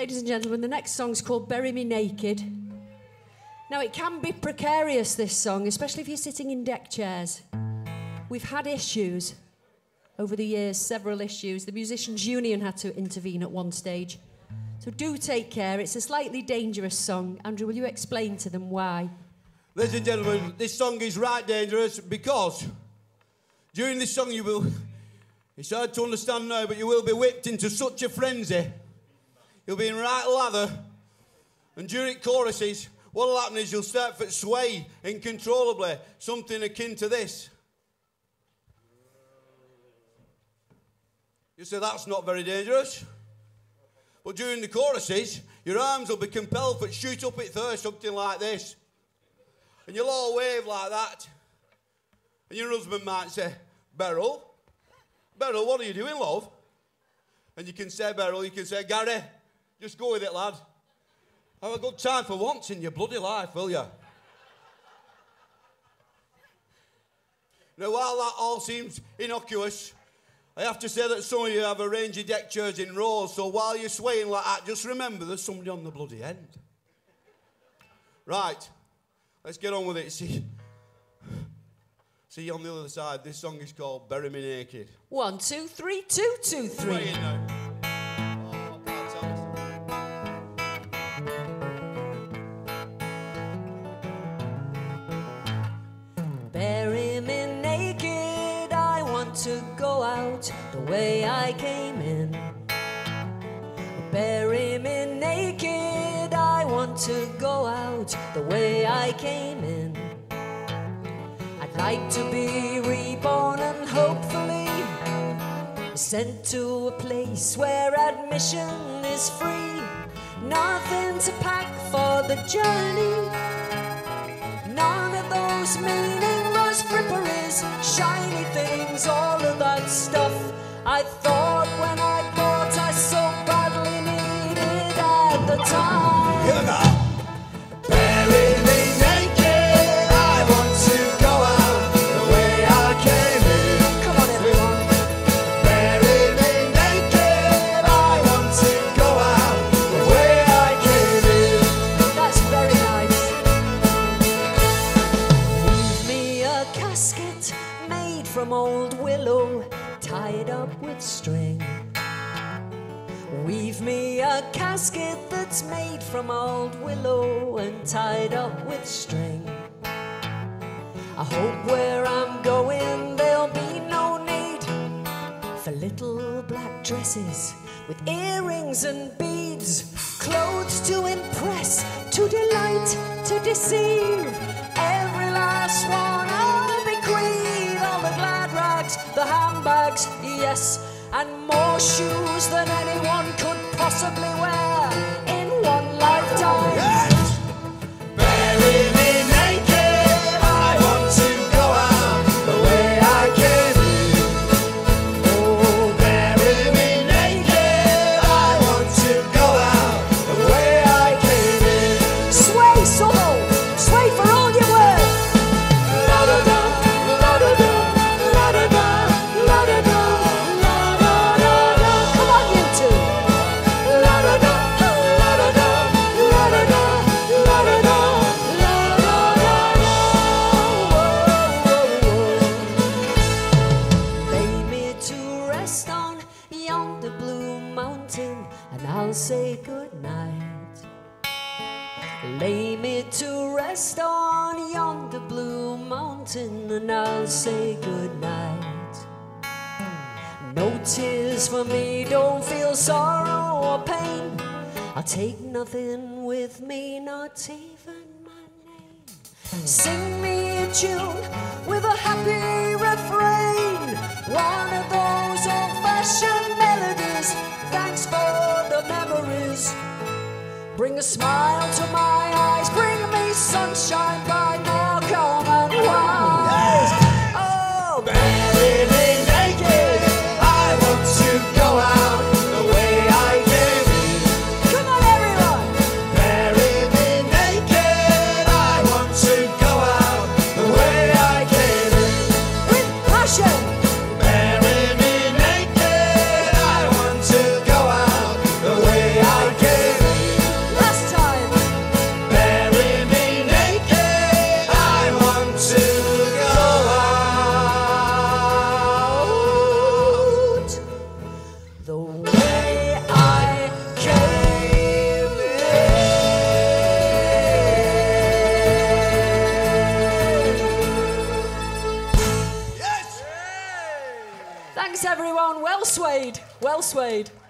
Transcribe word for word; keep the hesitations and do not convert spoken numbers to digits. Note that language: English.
Ladies and gentlemen, the next song's called Bury Me Naked. Now, it can be precarious, this song, especially if you're sitting in deck chairs. We've had issues over the years, several issues. The Musicians' Union had to intervene at one stage. So do take care. It's a slightly dangerous song. Andrew, will you explain to them why? Ladies and gentlemen, this song is right dangerous because during this song you will, it's hard to understand now, but you will be whipped into such a frenzy. You'll be in right lather, and during choruses, what will happen is you'll start to sway uncontrollably, something akin to this. You say that's not very dangerous. But during the choruses, your arms will be compelled to shoot up at first, something like this. And you'll all wave like that. And your husband might say, Beryl, Beryl, what are you doing, love? And you can say, Beryl, you can say, Gary, just go with it, lad. Have a good time for once in your bloody life, will you? Now, while that all seems innocuous, I have to say that some of you have arranged your deck chairs in rows, so while you're swaying like that, just remember there's somebody on the bloody end. Right, let's get on with it. See, see you on the other side. This song is called Bury Me Naked. One, two, three, two, two, three. Sway it now. Oh, I can't tell this. Bury me naked, I want to go out the way I came in. Bury me naked, I want to go out the way I came in. I'd like to be reborn and hopefully sent to a place where admission is free. Nothing to pack for the journey, none of those meaningless fripperies, shiny things, all of that stuff I thought when I bought I so badly needed at the time. Here we go. Bury me naked, I want to go out the way I came in. Come on, everyone. Bury me naked, I want to go out the way I came in. That's very nice. Leave me a casket made from old willow, tied up with string. Weave me a casket that's made from old willow and tied up with string. I hope where I'm going there'll be no need for little black dresses with earrings and beads, clothes to impress, to delight, to deceive. Every last one I'll bequeath, all the glad rags, the handbags, yes, and more shoes than anyone could possibly wear in one lifetime. Yes! Bury me naked, I want to go out the way I came in. Oh, bury me naked, I want to go out the way I came in. Sway, solo, sway for all you're worth. La da da, la da da, la da da, la da da, la da da da. Come on, you two. La da da, la da da, la da da, la da da, la da da. Lay me to rest on yonder blue mountain, and I'll say good night. Lay me to rest on yonder blue mountain, and I'll say good night. No tears for me, don't feel sorrow or pain. I'll take nothing with me, not even my name. Sing me a tune with a happy refrain, one of those old-fashioned melodies. Thanks for the memories. Bring a smile to my eyes, bring me sunshine by now, come and rise. Oh, Bury me naked, I want to go out the way I came in. come on, everyone. Bury me naked, I want to go out the way I came in. With passion. Bury me naked, I want to go out the way I came in. Well swayed, well swayed.